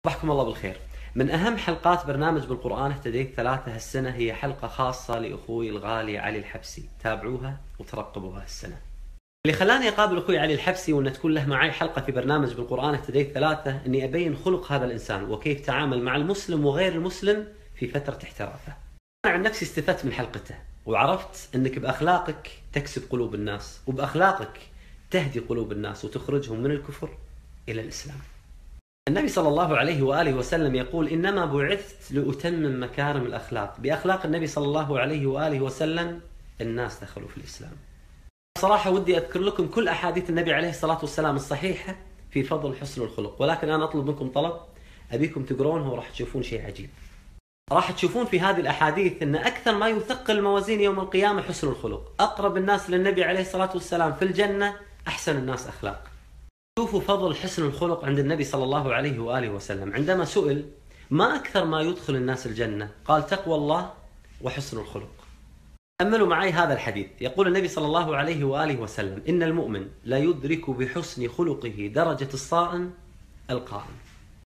صبحكم الله بالخير. من أهم حلقات برنامج بالقرآن اهتديت 3 هالسنة هي حلقة خاصة لأخوي الغالي علي الحبسي، تابعوها وترقبوها هالسنة. اللي خلاني أقابل أخوي علي الحبسي وأن تكون له معي حلقة في برنامج بالقرآن اهتديت 3 أني أبين خلق هذا الإنسان وكيف تعامل مع المسلم وغير المسلم في فترة احترافه. أنا عن نفسي استفدت من حلقته وعرفت أنك بأخلاقك تكسب قلوب الناس وبأخلاقك تهدي قلوب الناس وتخرجهم من الكفر إلى الإسلام. النبي صلى الله عليه وآله وسلم يقول: إنما بعثت لأتمم مكارم الأخلاق. بأخلاق النبي صلى الله عليه وآله وسلم الناس دخلوا في الإسلام. صراحة ودي أذكر لكم كل أحاديث النبي عليه الصلاة والسلام الصحيحة في فضل حسن الخلق، ولكن أنا أطلب منكم طلب، أبيكم تقرونها وراح تشوفون شيء عجيب. راح تشوفون في هذه الأحاديث أن أكثر ما يثقل الموازين يوم القيامة حسن الخلق. أقرب الناس للنبي عليه الصلاة والسلام في الجنة أحسن الناس أخلاق. شوفوا فضل حسن الخلق عند النبي صلى الله عليه وآله وسلم. عندما سئل ما أكثر ما يدخل الناس الجنة، قال: تقوى الله وحسن الخلق. تأملوا معي هذا الحديث. يقول النبي صلى الله عليه وآله وسلم: إن المؤمن لا يدرك بحسن خلقه درجة الصائم القائم.